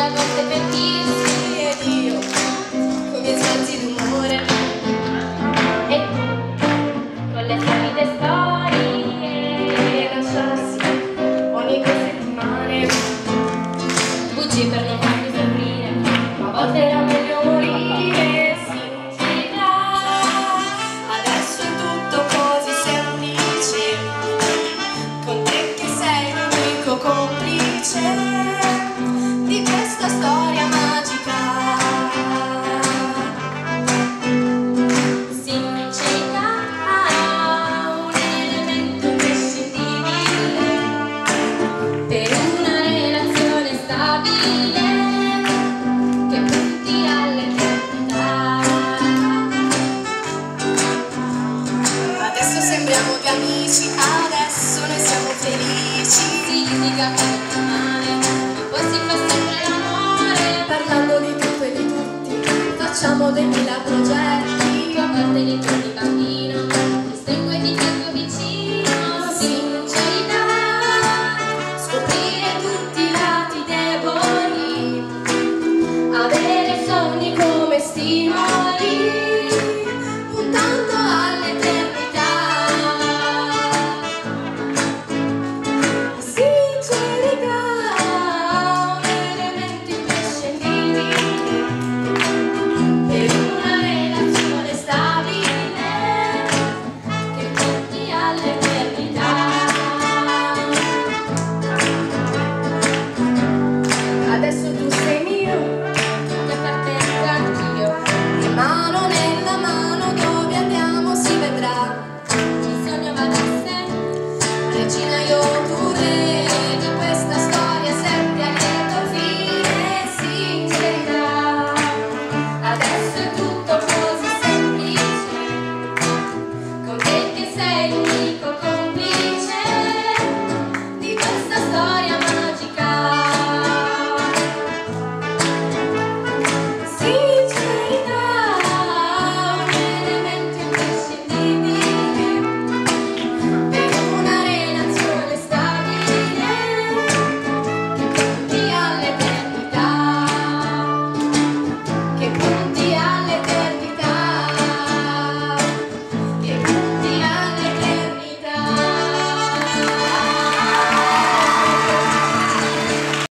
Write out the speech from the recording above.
a volte pentirsi ed io con i miei sbalzi d'umore e tu con le solite storie lasciarsi ogni 2 settimane. bugie per non farmi soffrire, Ma a volte era meglio morire, sincerità. Adesso è tutto così semplice, con te che sei l'unico complice di questa storia magica. sincerità, un elemento imprescindibile per una relazione stabile che punti all'eternità. Adesso sembriamo due amici, adesso noi siamo felici. Si litiga per male, ma poi si fa sempre l'amore. Parlando di tutto e di tutti, facciamo dei 1000 progetti. Tu a volte li prendi bambino, ti stringo e ti tengo vicino. Sincerità, Scoprire tutti i lati deboli, avere sogni come stimoli, puntando all'eternità. Sincerità, un elemento imprescindibile per una relazione stabile che punti all'eternità. Adesso tu sei mio, che appartengo anch'io. e mano nella mano dove andiamo si vedrà. Il sogno va da sé, Regina io